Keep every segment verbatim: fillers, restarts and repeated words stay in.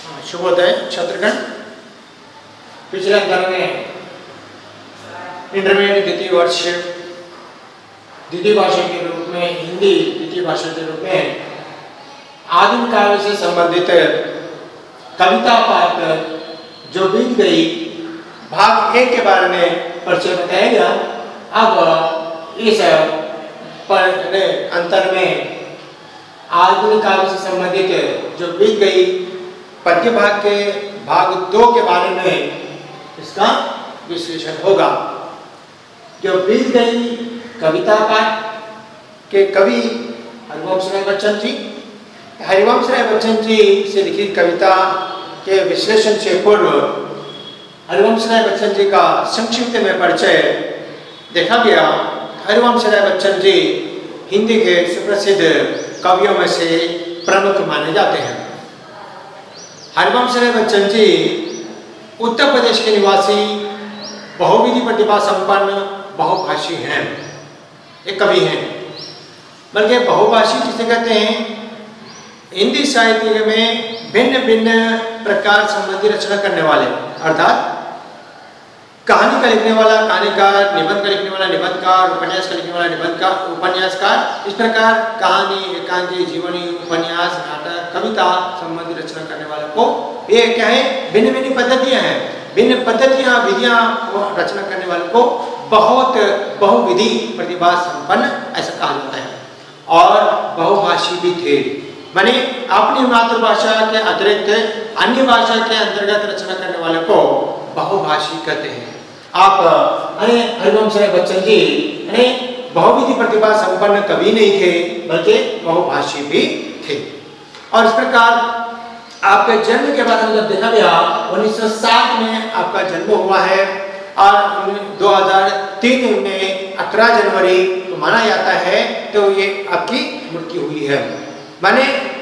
शुभोदय छात्रगण। पिछले अंतर में इंटरमीडिएट द्वितीय वर्ष द्वितीय भाषा के रूप में हिंदी द्वितीय भाषा के रूप में आदिम काल से संबंधित कविता पाठ जो बीत गई भाग एक के बारे में परिचय बताया गया। अब इस अंतर में आधुनिक काल से संबंधित जो बीत गई पद्य भाग के भाग दो के बारे में इसका विश्लेषण होगा। जो बीत गई कविता पाठ के कवि हरिवंश राय बच्चन जी, हरिवंश राय बच्चन जी से लिखित कविता के विश्लेषण से पूर्व हरिवंश राय बच्चन जी का संक्षिप्त में परिचय देखा गया। हरिवंश राय बच्चन जी हिंदी के सुप्रसिद्ध कवियों में से प्रमुख माने जाते हैं। हरिवंश राय बच्चन जी उत्तर प्रदेश के निवासी बहुविधि प्रतिभा संपन्न बहुभाषी हैं, एक कवि हैं। बल्कि बहुभाषी किसे कहते हैं? हिंदी साहित्य में भिन्न भिन्न प्रकार संबंधी रचना करने वाले, अर्थात कहानी का लिखने वाला कहानीकार, निबंध का लिखने वाला निबंधकार, उपन्यास का लिखने वाला निबंधकार उपन्यासकार, इस प्रकार कहानी, एकांकी, जीवनी, उपन्यास, नाटक, कविता संबंधी रचना करने वाले को ये क्या है? भिन्न भिन्न पद्धतियां हैं, भिन्न पद्धतियां विधियां रचना करने वाले को बहुत बहुविधि प्रतिभा संपन्न ऐसा कहा जाता है। और बहुभाषी भी थे, माने अपनी मातृभाषा के अतिरिक्त अन्य भाषा के अंतर्गत रचना करने वाले को बहुभाषी कहते हैं। आप अरे हरिवंश राय बच्चन जी अरे बहुविधि प्रतिभा संपन्न कवि नहीं थे, बल्कि बहुभाषी भी थे। और इस प्रकार आपके जन्म के बारे में जब देखा गया उन्नीस सौ सात में आपका जन्म हुआ है और दो हज़ार तीन में अठारह जनवरी को माना जाता है, तो ये आपकी मृत्यु हुई है। माने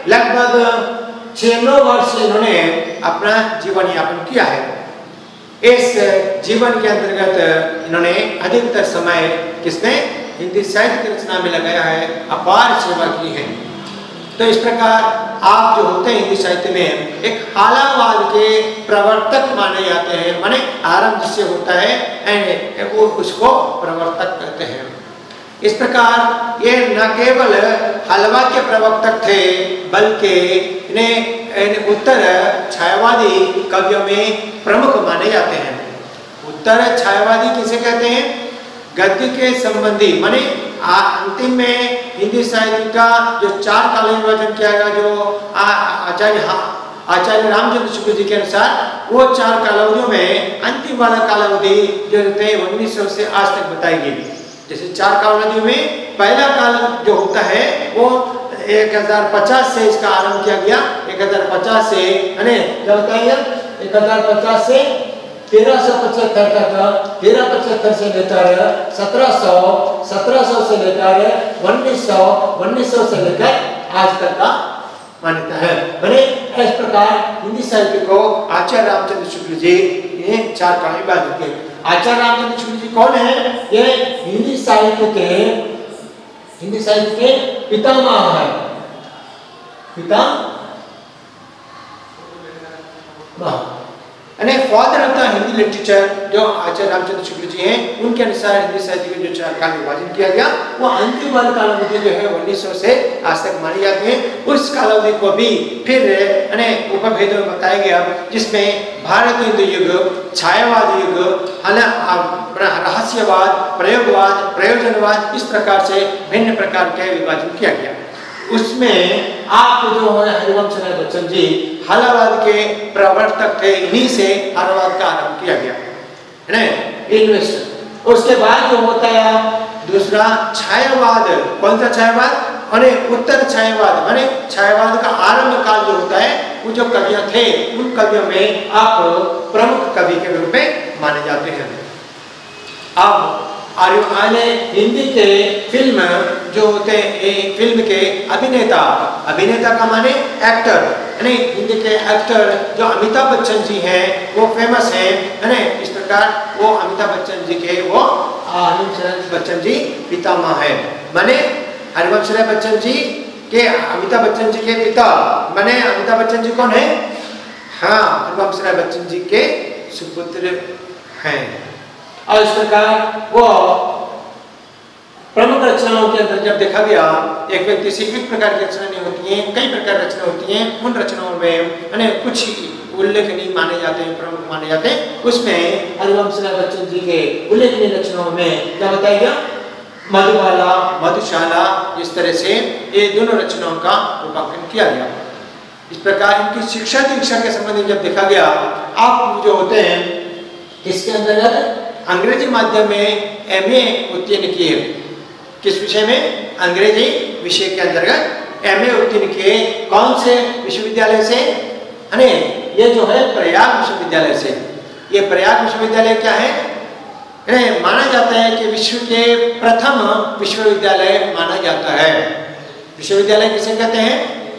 लगभग छह नौ वर्ष इन्होंने अपना जीवन यापन किया है। इस जीवन के अंतर्गत इन्होंने अधिकतर समय किसने हिंदी साहित्य की रचना में लगाया है, अपार सेवा की है। तो इस प्रकार आप जो होते हैं हिंदी साहित्य में एक हालावाद के प्रवर्तक माने जाते हैं, माने आरंभ जिससे होता है वो उसको प्रवर्तक कहते हैं। इस प्रकार ये न केवल हलवा के प्रवर्तक थे, बल्कि इन्हें उत्तर छायावादी कवियों में प्रमुख माने जाते हैं। उत्तर छायावादी किसे कहते हैं? गद्य के संबंधी, माने अंतिम में हिंदी साहित्य का जो चार काल निर्वाचन किया गया, जो आचार्य आचार्य रामचंद्र शुक्ल जी के अनुसार वो चार कालावधियों में अंतिम वाला कालावधि जो थे उन्नीस सौ से आज तक बताई गई। जैसे चार कालावधियों में पहला काल जो होता है वो एक हजार पचास से इसका आरंभ किया गया। एक हजार पचास से यानी क्या बताइए एक हजार पचास से तेरह सौ पचहत्तर तक, तेरह पचहत्तर से लेकर सत्रह सौ, सत्रह सौ से लेकर उन्नीस सौ, उन्नीस सौ से लेकर आज तक का मान्यता है। मैंने इस प्रकार हिंदी साहित्य को आचार्य रामचंद्र शुक्ल जी ये चार काल में बांट दिए। आचार्य रामचंद्र शुक्ल जी कौन है? ये हिंदी साहित्य के हिंदी साहित्य के पितामह है, पिता यानी father of the Hindi literature जो आचार्य रामचंद्र शुक्ल जी हैं, उनके अनुसार हिंदी साहित्य के जो चार काल विभाजन किया गया वो अंतिम वाला कालावधि जो है उन्नीस सौ से आज तक मानी जाती है। उस कालावधि को भी फिर यानी उपभेदों में बताया गया, जिसमें भारत हिंदू युग, छायावाद युग, रहस्यवाद, प्रयोगवाद, प्रयोजनवाद, इस प्रकार से भिन्न प्रकार के विभाजन किया गया। उसमें आप जो है हरिवंश राय बच्चन जी हालावाद के प्रवर्तक थे, इन्हीं से हालावाद का आरंभ किया गया है ना, इन्वेस्टर। उसके बाद जो होता है दूसरा छायावाद। कौन सा छायावाद? माने उत्तर छायावाद, माने छायावाद का आरंभ काल जो होता है वो जो कवियां थे उन कवियों में आप प्रमुख कवि के रूप में माने जाते हैं। अब आने हिंदी के फिल्म जो होते हैं, फिल्म के अभिनेता, अभिनेता का माने एक्टर, यानी हिंदी के एक्टर जो अमिताभ बच्चन जी हैं वो फेमस हैं, है ना। इस प्रकार वो अमिताभ बच्चन जी के वो हरिवंश राय बच्चन जी पितामह है। माने हरिवंश राय बच्चन जी के अमिताभ बच्चन जी के पिता, माने अमिताभ बच्चन जी कौन है? हाँ हरिवंश राय बच्चन जी के सुपुत्र हैं। और इस प्रकार वो प्रमुख रचनाओं के अंदर जब देखा गया, एक व्यक्ति से एक प्रकार की रचना नहीं होती हैं, कई प्रकार की रचना होती हैं। उन रचनाओं में यानी कुछ उल्लेखनीय माने जाते हैं, प्रमुख माने जाते हैं। उसमें हरिवंश राय बच्चन जी के उल्लेखनीय रचनाओं में क्या बताया गया, मधुबाला, मधुशाला, इस तरह से ये दोनों रचनाओं का रूपांकन किया गया। इस प्रकार इनकी शिक्षा दीक्षा के संबंध में जब देखा गया, आप जो होते हैं इसके अंतर्गत अंग्रेजी माध्यम में एम ए उत्तीर्ण किए। किस विषय में, अंग्रेजी विषय के अंतर्गत एम ए उत्तीर्ण किए। कौन से विश्वविद्यालय से, अरे ये जो है प्रयाग विश्वविद्यालय से। ये प्रयाग विश्वविद्यालय क्या है, इन्हें माना जाता है कि विश्व के प्रथम विश्वविद्यालय माना जाता है। विश्वविद्यालय किसे कहते हैं,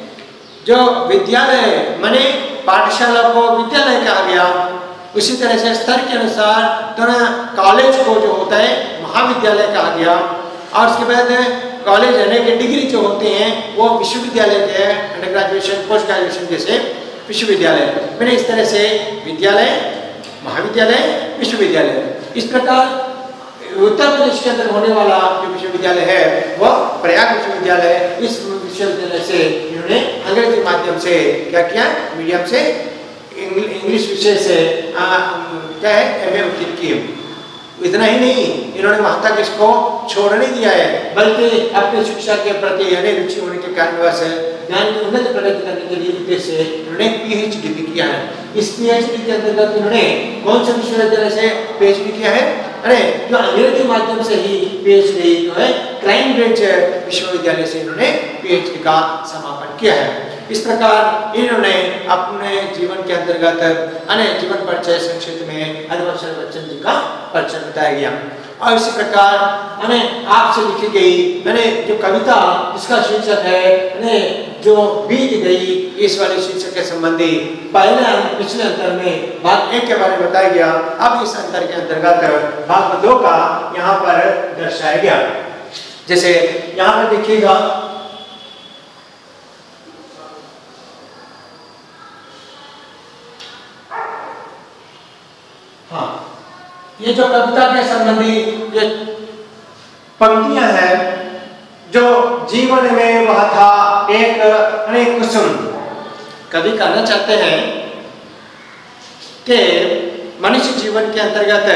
जो विद्यालय माने पाठशाला को विद्यालय कहा गया, उसी तरह से स्तर के अनुसार दोनों कॉलेज को जो होता है महाविद्यालय कहा गया। और उसके बाद कॉलेज रहने के डिग्री जो होते हैं वो विश्वविद्यालय के अंडर ग्रेजुएशन, पोस्ट ग्रेजुएशन जैसे विश्वविद्यालय। मैंने इस तरह से विद्यालय, महाविद्यालय, विश्वविद्यालय। इस प्रकार उत्तर प्रदेश के अंदर होने वाला जो विश्वविद्यालय है वह प्रयाग विश्वविद्यालय। इस विश्वविद्यालय से इन्होंने अंग्रेजी माध्यम से क्या किया, मीडियम से इंग्लिश विषय से आ, क्या है एम ए उत्तीर्ण किए। इतना ही नहीं, इन्होंने वहां तक इसको छोड़ नहीं दिया है, बल्कि अपनी शिक्षा के प्रति यानी रुचि होने के कारणवश ज्ञान की उन्नत प्रगति करने के लिए उद्देश्य से इन्होंने पीएचडी भी किया है। इस पीएचडी के अंतर्गत इन्होंने कौन से विश्वविद्यालय से पीएचडी किया है, अरे जो अंग्रेजी माध्यम से ही पीएचडी जो है क्राइमब्रिज विश्वविद्यालय से इन्होंने पीएचडी का समापन किया है। इस प्रकार इन्होंने अपने जीवन के अंतर्गत अन्य जीवन परिचय संक्षिप्त में हरिवंश राय बच्चन जी का परिचय बताया गया। और इसी प्रकार हमें आपसे लिखी गई मैंने जो कविता जिसका शीर्षक है मैंने जो बीत गई, इस वाले शीर्षक के संबंधी पहले पिछले अंतर में भाग एक के बारे में बताया गया। अब इस अंतर के अंतर्गत भाग दो का यहाँ पर दर्शाया गया। जैसे यहाँ पर देखिएगा, हाँ ये जो कविता के संबंधी ये पंक्तियां हैं, जो जीवन में वह था एक अनेक कुसुम। कवि कहना चाहते हैं कि मनुष्य जीवन के अंतर्गत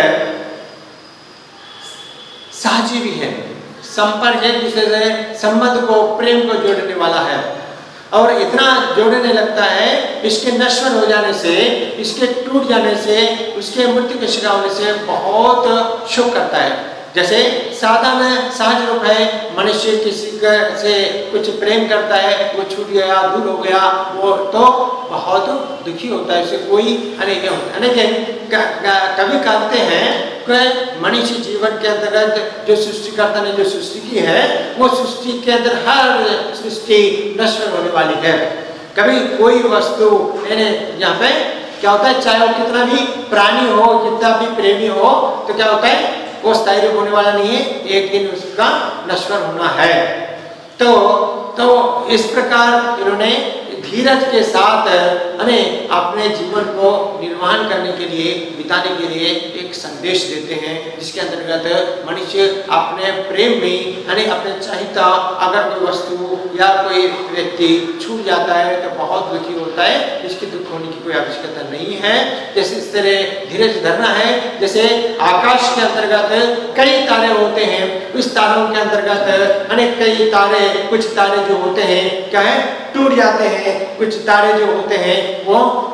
सहजीवी है, संपर्क एक दूसरे से संबंध को, प्रेम को जोड़ने वाला है। और इतना जोड़ने लगता है, इसके नश्वर हो जाने से, इसके टूट जाने से, उसके मृत्यु के शिकार होने से बहुत शोक करता है। जैसे साधारण सहज रूप है, मनुष्य किसी से कुछ प्रेम करता है, वो छूट गया, दूर हो गया, वो तो बहुत दुखी होता है, उसे कोई अनेक अनेक कवि कहते हैं कि मनुष्य जीवन के अंतर्गत जो सृष्टिकर्ता ने जो सृष्टि की है, वो सृष्टि के अंदर हर सृष्टि नश्वर होने वाली है। कभी कोई वस्तु यहाँ पे क्या होता है, चाहे वो कितना भी प्राणी हो, कितना भी प्रेमी हो, तो क्या होता है वो स्थायी रूप होने वाला नहीं है, एक दिन उसका नश्वर होना है। तो तो इस प्रकार इन्होंने धीरज के साथ हमें अपने जीवन को निर्वहन करने के लिए, बिताने के लिए एक संदेश देते हैं, जिसके अंतर्गत मनुष्य अपने प्रेम में यानी अपने चाहता अगर कोई वस्तु या कोई व्यक्ति छूट जाता है तो बहुत दुखी होता है, इसकी दुख होने की कोई आवश्यकता नहीं है। जैसे इस तरह धीरज धरना है, जैसे आकाश के अंतर्गत कई तारे होते हैं, उस तारों के अंतर्गत अनेक कई तारे, कुछ तारे जो होते हैं क्या है टूट जाते हैं, कुछ तारे जो होते हैं वो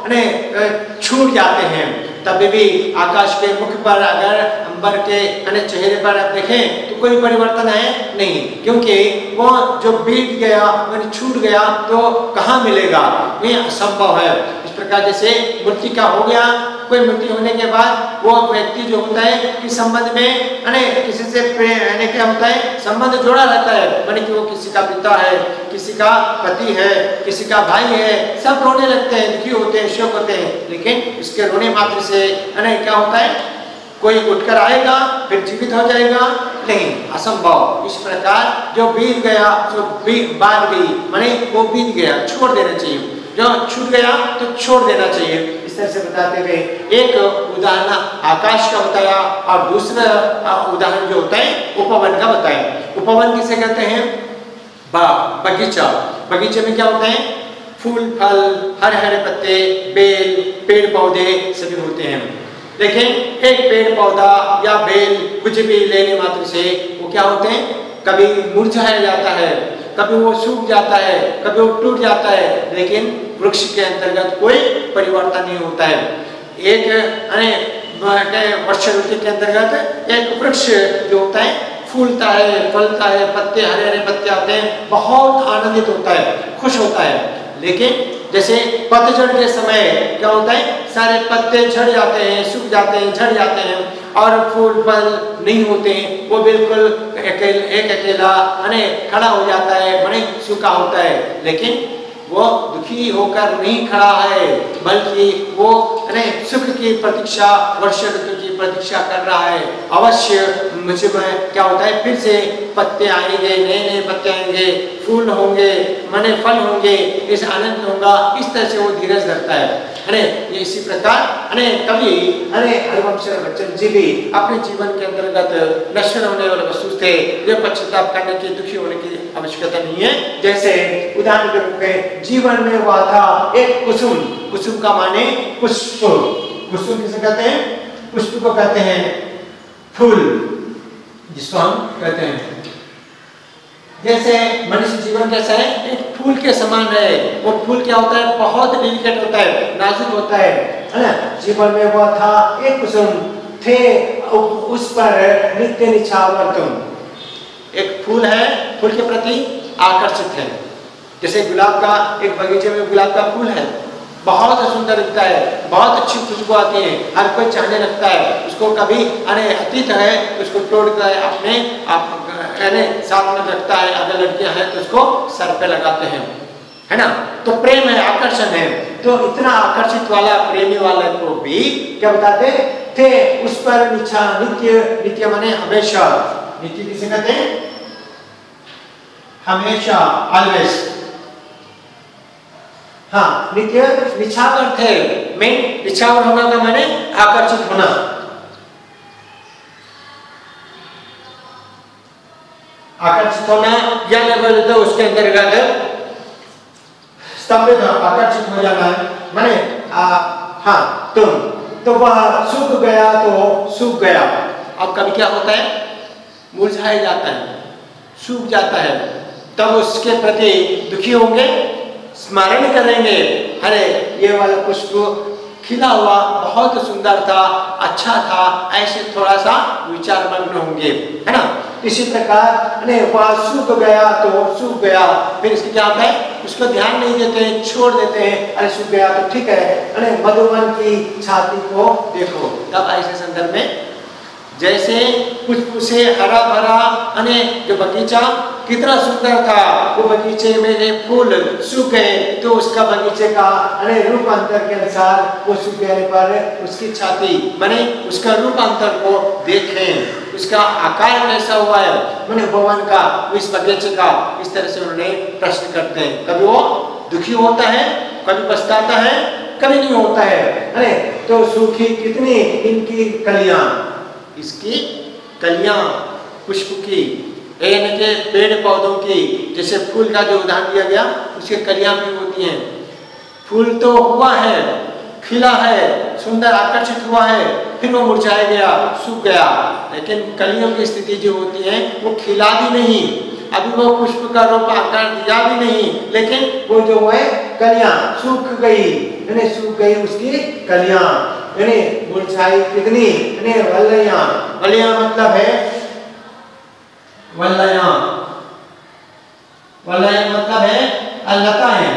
छूट जाते हैं, तभी भी आकाश के मुख पर अगर अंबर के अनेक चेहरे पर आप देखें तो कोई परिवर्तन है नहीं, क्योंकि वो जो बीत गया, मैंने छूट गया तो कहाँ मिलेगा, ये असंभव है। इस प्रकार जैसे मृत्यु का हो गया, कोई मृत्यु होने के बाद वो व्यक्ति जो होता है कि संबंध में अने किसी से प्रेम क्या होता है, संबंध जोड़ा रहता है, माने कि वो किसी का पिता है, किसी का पति है, किसी का भाई है, सब रोने लगते हैं, दुखी होते हैं, शोक होते हैं, लेकिन इसके रोने मात्र से अने क्या होता है, कोई उठकर आएगा फिर जीवित हो जाएगा, नहीं, असंभव। इस प्रकार जो बीत गया जो बीत बात गई, माने वो बीत गया, छोड़ देना चाहिए। जो छूट गया तो छोड़ देना चाहिए। इस तरह से बताते हुए एक उदाहरण आकाश का बताया और दूसरा उदाहरण जो होता है उपवन का बताया। उपवन किसे कहते हैं? बाग, बगीचा। बगीचे में क्या होता है? फूल, फल, हरे हरे पत्ते, बेल, पेड़ पौधे सभी होते हैं। लेकिन एक पेड़ पौधा या बेल कुछ भी लेने मात्र से वो क्या होते हैं? कभी मुरझाया जाता है, कभी वो सूख जाता है, कभी वो टूट जाता है, लेकिन वृक्ष के अंतर्गत कोई परिवर्तन नहीं होता है। एक वर्ष ऋतु के अंतर्गत एक वृक्ष जो होता है फूलता है, फलता है, पत्ते हरे हरे पत्ते आते हैं, बहुत आनंदित होता है, खुश होता है। लेकिन जैसे पतझड़ के समय क्या होता है? सारे पत्ते झड़ जाते हैं, सूख जाते हैं, झड़ जाते हैं और फूल फल नहीं होते हैं, वो बिल्कुल अकेले एक अकेला अने खड़ा हो जाता है, बड़े सूखा होता है। लेकिन वो दुखी होकर नहीं खड़ा है, बल्कि वो अने सुख की प्रतीक्षा, वर्ष ऋतु की प्रतीक्षा कर रहा है। अवश्य मुझे में क्या होता है? फिर से पत्ते आएंगे, नए नए पत्ते आएंगे, फूल होंगे, मने फल होंगे, इस आनंद होगा। इस तरह से वो धीरज धरता है। अरे ये इसी प्रकार अरे कभी अरे हरिवंश बच्चन जी भी अपने जीवन के अंतर्गत नश्वर होने वाले वस्तु थे, ये पश्चाताप करने की, दुखी होने की आवश्यकता नहीं है। जैसे उदाहरण के रूप में जीवन में हुआ था एक कुसुम। कुसुम का माने पुष्प। कुसुम किसे कहते हैं? पुष्प को कहते हैं फूल, जिसको हम कहते हैं। जैसे मनुष्य जीवन कैसा है? एक फूल के समान है। वो फूल क्या होता है? बहुत डेलिकेट होता है, नाजुक होता है, है ना? जीवन में हुआ था एक कुसुम थे, उस पर नित्य निछावर तुम। एक फूल है, फूल के प्रति आकर्षित है। जैसे गुलाब का, एक बगीचे में गुलाब का फूल है, बहुत सुंदर दिखता है, बहुत अच्छी खुशबू आती है, हर कोई चाहने लगता है उसको। कभी अरे अतीत है उसको तोड़कर अपने आप साथ में रखता है, अगर लड़कियां हैं तो उसको सर पे लगाते हैं, है ना? तो प्रेम है, आकर्षण है। तो इतना आकर्षित वाला प्रेमी वाले को भी क्या बताते थे? उस पर निछा नित्य, नित्य माने हमेशा, नित्य किसे कहते हैं? हमेशा, ऑलवेज। हाँ, नित्य निछावर थे। मैं निछावर होना का माने आकर्षित होना। आकर्षित होना या बोले तो उसके अंतर्गत स्तंभित आकर्षित हो जाना है, माने हाँ तुम। तो वह सूख गया तो सूख गया। अब कभी क्या होता है? मुरझाया जाता है, सूख जाता है, तब उसके प्रति दुखी होंगे, स्मरण करेंगे, अरे ये वाला पुष्प खिला हुआ बहुत सुंदर था, अच्छा था, ऐसे थोड़ा सा विचार मग्न होंगे, है ना? इसी प्रकार अरे वह सूख गया तो सूख गया, फिर इसके क्या होता है? उसको ध्यान नहीं देते हैं, छोड़ देते हैं। अरे सूख गया तो ठीक है, अरे मधुवन की छाती को देखो। तब ऐसे संदर्भ में जैसे कुछ से हरा भरा अने जो बगीचा कितना सुंदर था, वो बगीचे में एक फूल सूख गए तो उसका बगीचे का अरे रूपांतर के अनुसार वो सूख जाने पर उसकी छाती माने उसका रूपांतर को देखें, उसका आकार कैसा हुआ है माने भवन का, इस बगीचे का। इस तरह से उन्होंने प्रश्न करते हैं। कभी वो दुखी होता है, कभी पछताता है, कभी नहीं होता है। अरे तो सूखी कितनी इनकी कलियां, इसकी कलियां पुष्प की, यानी के पेड़ पौधों की, जैसे फूल का जो उदाहरण दिया गया उसकी कलियां भी होती हैं। फूल तो हुआ है, खिला है, सुंदर आकर्षित हुआ है, फिर वो मुरझा गया, सूख गया, लेकिन कलियों की स्थिति जो होती है वो खिला भी नहीं, अभी वो पुष्प का रूप आकार दिया भी नहीं, लेकिन वो जो है कलियां सूख गई, यानी सूख गई उसकी कलियां, यानी मुरझाई कितनी, यानी वल्लयां। वल्लयां मतलब है वल्लयां, वल्लयां मतलब है लताएं।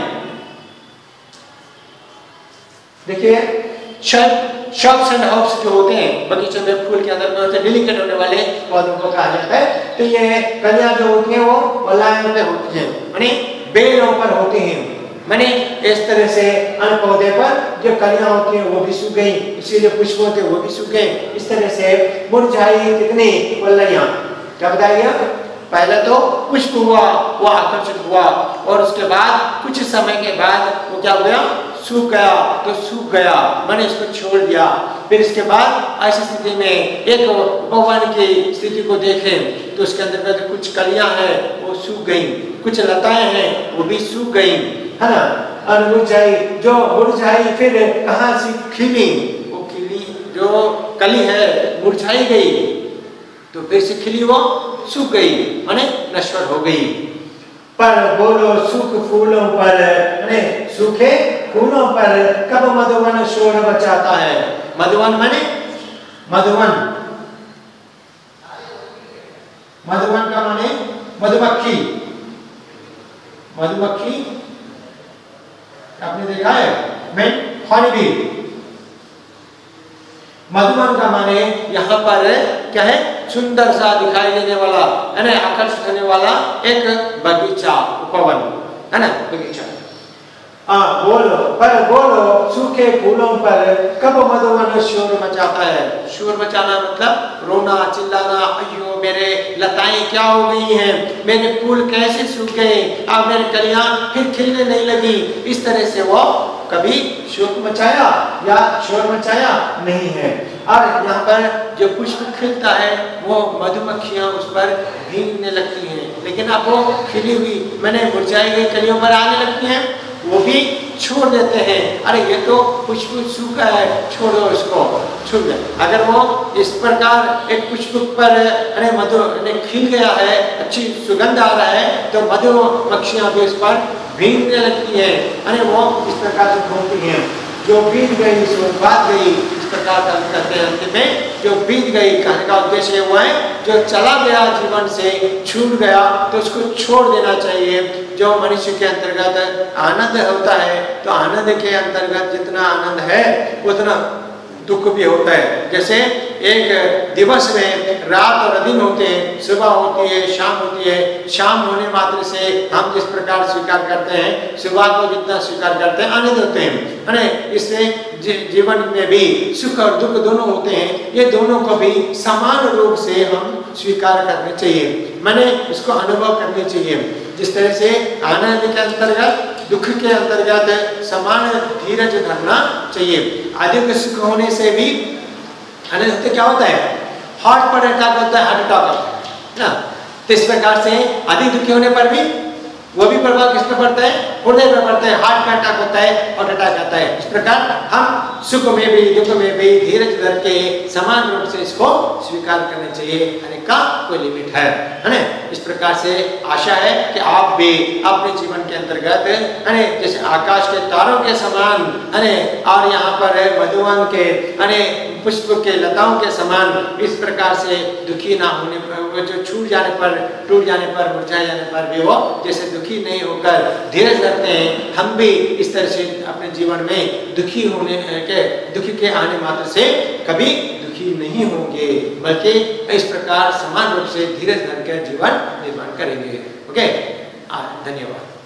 देखिए शॉप्स एंड हाउस जो होते हैं बगीचे में, फूल के अंदर में होते हैं, डेलिकेट होने वाले पौधों को कहा जाता है। तो ये कलियां जो होती हैं वो वल्लयां पे होती हैं, यानी बेलों पर होती हैं। मैंने इस तरह से अन्य पौधे पर जो कलियां होती हैं वो भी सूख गई, इसीलिए पुष्प होते हैं वो भी सूख गए। इस तरह से मुरझाई कितनी वल्लयां, क्या बताया गया? पहले तो पुष्प हुआ, वो आकर्षित हुआ, और उसके बाद कुछ समय के बाद वो क्या हुआ, सूख गया। तो सूख गया मैंने इसको छोड़ दिया। फिर इसके बाद ऐसी स्थिति में एक भगवान की स्थिति को देखें तो उसके अंदर कुछ कलियां हैं वो सूख गई, कुछ लताएं हैं वो भी सूख गई, है ना, और मुरझाई, जो मुरझाई फिर कहाँ से खिली, वो खिली जो कली है मुरझाई गई, तो फिर से खिली वो सूख गई, माने नश्वर हो गई। पर बोलो सूख फूलों पर, माने सूखे फूलों पर कब मधुवन शोर मचाता है। मधुवन माने मधुवन, मधुवन का माने मधुमक्खी। मधुमक्खी आपने देखा है, मैं हॉनी। मधुवन का माने यहाँ पर क्या है, सुंदर सा दिखाई देने वाला, है ना, आकर्षित होने वाला एक बगीचा, उपवन, है ना, बगीचा। हाँ बोलो, पर बोलो सूखे फूलों पर कब मधुवन शोर मचाता है। शोर मचाना मतलब रोना चिल्लाना, अयो मेरे लताएं क्या हो गई हैं, मेरे फूल कैसे सूख गए, अब मेरे कलियां फिर खिलने नहीं लगी। इस तरह से वो कभी शोर मचाया या शोर मचाया नहीं है। और यहाँ पर जो पुष्प खिलता है वो मधुमक्खियां उस पर भीगने लगती हैं, लेकिन अब वो खिली हुई मैंने मुरझाई गई कलियों पर आने लगती हैं, वो भी छोड़ देते हैं। अरे ये तो पुष्प सूखा है, छोड़ो इसको, छूट गया। अगर वो इस प्रकार एक पुष्प पर अरे मधु खिल गया है, अच्छी सुगंध आ रहा है, तो मधुमक्खियां भी इस पर भीगने लगती हैं। अरे वो इस प्रकार से घूमती हैं, जो बीत गई सो बात गई, इस प्रकार का कहते हैं अंत में। जो बीत गई कहने का उद्देश्य हुआ है जो चला गया जीवन से, छूट गया, तो उसको छोड़ देना चाहिए। जो मनुष्य के अंतर्गत आनंद होता है, तो आनंद के अंतर्गत जितना आनंद है उतना दुख भी होता है। जैसे एक दिवस में रात और दिन होते हैं, सुबह होती है, शाम होती है। शाम होने मात्र से हम जिस प्रकार स्वीकार करते हैं, सुबह को जितना स्वीकार करते हैं आनंद होते हैं, है ना। इससे जीवन में भी सुख और दुख दोनों होते हैं, ये दोनों को भी समान रूप से हम स्वीकार करने चाहिए, मैंने इसको अनुभव करने चाहिए। जिस तरह से आनंद के अंतर्गत दुख के अंतर्गत समान धीरज धरना चाहिए। अधिक सुख होने से भी अनंत क्या होता है, हार्ट पर अटैक होता है, हार्ट अटैक होता है ना। तो इस प्रकार से अधिक दुखी होने पर भी वो भी प्रभाव किस पर पड़ता है, हृदय पर पड़ता है, हार्ट पर अटैक होता है, हार्ट अटैक आता है। इस प्रकार हम सुख में भी दुख में भी धीरज धर के समान रूप से इसको स्वीकार करना चाहिए, हर का कोई लिमिट है, है ना। इस प्रकार से आशा है कि आप भी अपने जीवन के अंतर्गत है जैसे आकाश के तारों के समान, है और यहाँ पर मधुवन के है पुष्प के लताओं के समान इस प्रकार से दुखी ना होने पर, जो छूट जाने पर, टूट जाने पर, मुरझा जाने पर भी वो जैसे दुखी नहीं होकर धीरज रखते हैं, हम भी इस तरह से अपने जीवन में दुखी होने के दुखी के आने मात्र से कभी दुखी नहीं होंगे, बल्कि इस प्रकार समान रूप से धीरज धर कर जीवन निर्माण करेंगे। ओके, धन्यवाद।